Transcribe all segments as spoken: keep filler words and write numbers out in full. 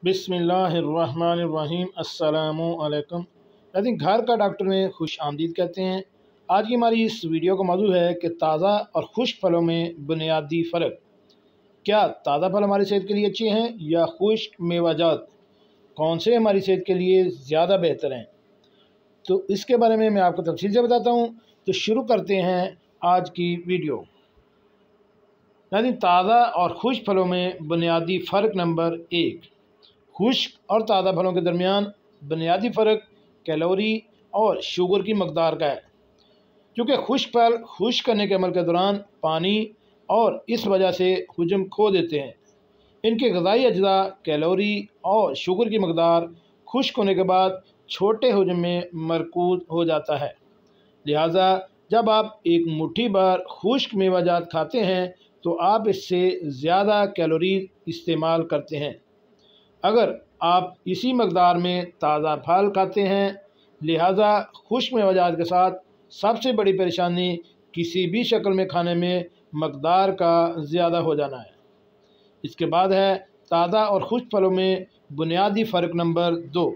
बिस्मिल्लाहिर्रहमानिर्रहीम अस्सलामु अलैकुम। लेकिन घर का डॉक्टर में खुश आमदीद कहते हैं। आज की हमारी इस वीडियो का मौजू है कि ताज़ा और खुश्क फलों में बुनियादी फ़र्क। क्या ताज़ा फल हमारी सेहत के लिए अच्छे हैं या खुश्क मेवाजात, कौन से हमारी सेहत के लिए ज़्यादा बेहतर हैं? तो इसके बारे में मैं आपको तफसील से बताता हूँ। तो शुरू करते हैं आज की वीडियो। यानी ताज़ा और खुश्क फलों में बुनियादी फ़र्क नंबर एक। खुश्क और ताज़ा फलों के दरमियान बुनियादी फ़र्क कैलोरी और शुगर की मकदार का है। क्योंकि खुश्क फल खुश्क करने के अमल के दौरान पानी और इस वजह से हजम खो देते हैं। इनके ग़िज़ाई अज्जा कैलोरी और शुगर की मकदार खुश्क होने के बाद छोटे हजम में मरकूज़ हो जाता है। लिहाजा जब आप एक मुट्ठी भर खुश्क मेवाजात खाते हैं तो आप इससे ज़्यादा कैलोरी इस्तेमाल करते हैं अगर आप इसी मकदार में ताज़ा फल खाते हैं। लिहाजा खुश्क मेवाजात के साथ सबसे बड़ी परेशानी किसी भी शक्ल में खाने में मकदार का ज़्यादा हो जाना है। इसके बाद है ताज़ा और खुश्क फलों में बुनियादी फ़र्क नंबर दो।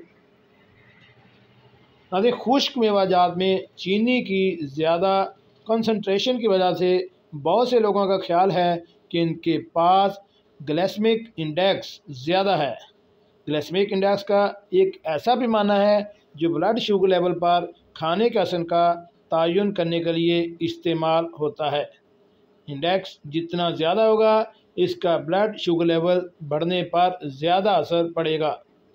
अगर खुश्क मेवाजात में चीनी की ज़्यादा कंसंट्रेशन की वजह से बहुत से लोगों का ख्याल है कि इनके पास ग्लाइसेमिक इंडेक्स ज़्यादा है। ग्लाइसेमिक इंडेक्स का एक ऐसा पैमाना है जो ब्लड शुगर लेवल पर खाने के असर का तयन करने के लिए इस्तेमाल होता है। इंडेक्स जितना ज़्यादा होगा इसका ब्लड शुगर लेवल बढ़ने पर ज़्यादा असर पड़ेगा।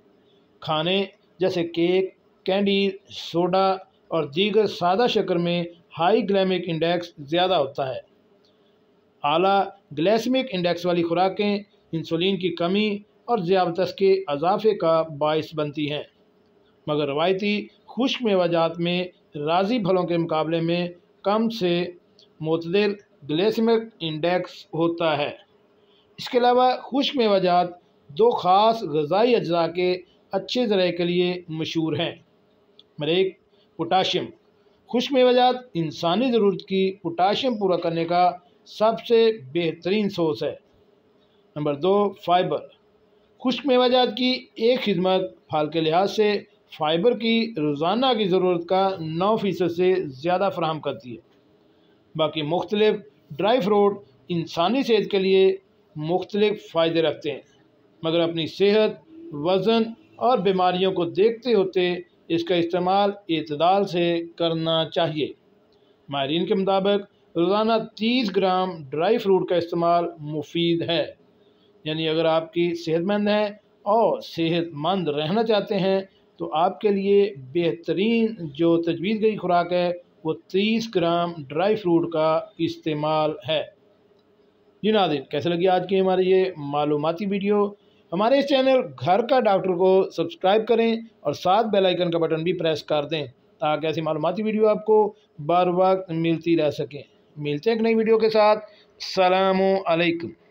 खाने जैसे केक, कैंडी, सोडा और दीगर सादा शक्कर में हाई ग्लाइसेमिक इंडेक्स ज़्यादा होता है। आला ग्लाइसेमिक इंडेक्स वाली खुराकें इंसुलिन की कमी और ज़ियाबतस के इजाफे का बायस बनती हैं, मगर रवायती खुश्क मेवाजात में राज़ी फलों के मुकाबले में कम से मुतदल ग्लाइसेमिक इंडेक्स होता है। इसके अलावा खुश्क मेवाजात दो ख़ास ग़िज़ाई अज्जा के अच्छे ज़राए के लिए मशहूर हैं। नंबर एक, पोटाशियम। खुश्क मेवाजात इंसानी ज़रूरत की पोटाशियम पूरा करने का सबसे बेहतरीन सोर्स है। नंबर दो, फ़ाइबर। खुश्क मेवाजात की एक खिदमत फल के लिहाज से फ़ाइबर की रोज़ाना की ज़रूरत का नौ फ़ीसद से ज़्यादा फराहम करती है। बाकी मुख्तलिफ ड्राई फ्रूट इंसानी सेहत के लिए मुख्तलिफ फ़ायदे रखते हैं, मगर अपनी सेहत, वज़न और बीमारियों को देखते होते इसका इस्तेमाल एतदाल से करना चाहिए। माहिरीन के मुताबिक रोज़ाना तीस ग्राम ड्राई फ्रूट का इस्तेमाल मुफीद है। यानी अगर आपकी सेहतमंद हैं और सेहतमंद रहना चाहते हैं तो आपके लिए बेहतरीन जो तजवीज़ गई खुराक है वो तीस ग्राम ड्राई फ्रूट का इस्तेमाल है। जी नाज़रीन, कैसे लगी आज की हमारी ये मालूमाती वीडियो? हमारे इस चैनल घर का डॉक्टर को सब्सक्राइब करें और साथ बेल आइकन का बटन भी प्रेस कर दें ताकि ऐसी मालूमाती वीडियो आपको बर वक्त मिलती रह सकें। मिलते हैं एक नई वीडियो के साथ। अस्सलामु अलैकुम।